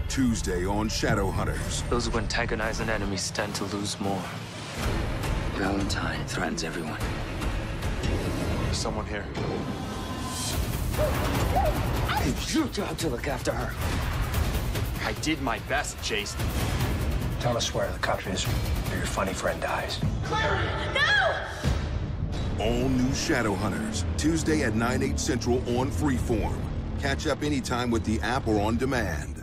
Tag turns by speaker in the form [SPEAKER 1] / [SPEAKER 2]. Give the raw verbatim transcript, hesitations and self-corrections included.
[SPEAKER 1] Tuesday on Shadowhunters.
[SPEAKER 2] Those who antagonize an enemy stand to lose more.
[SPEAKER 3] Valentine threatens everyone.
[SPEAKER 2] There's someone here.
[SPEAKER 3] It's your job to look after her.
[SPEAKER 2] I did my best, Jason.
[SPEAKER 4] Tell us where the cup is, or your funny friend dies.
[SPEAKER 5] Claire, no!
[SPEAKER 1] All new Shadowhunters, Tuesday at nine, eight central on Freeform. Catch up anytime with the app or on demand.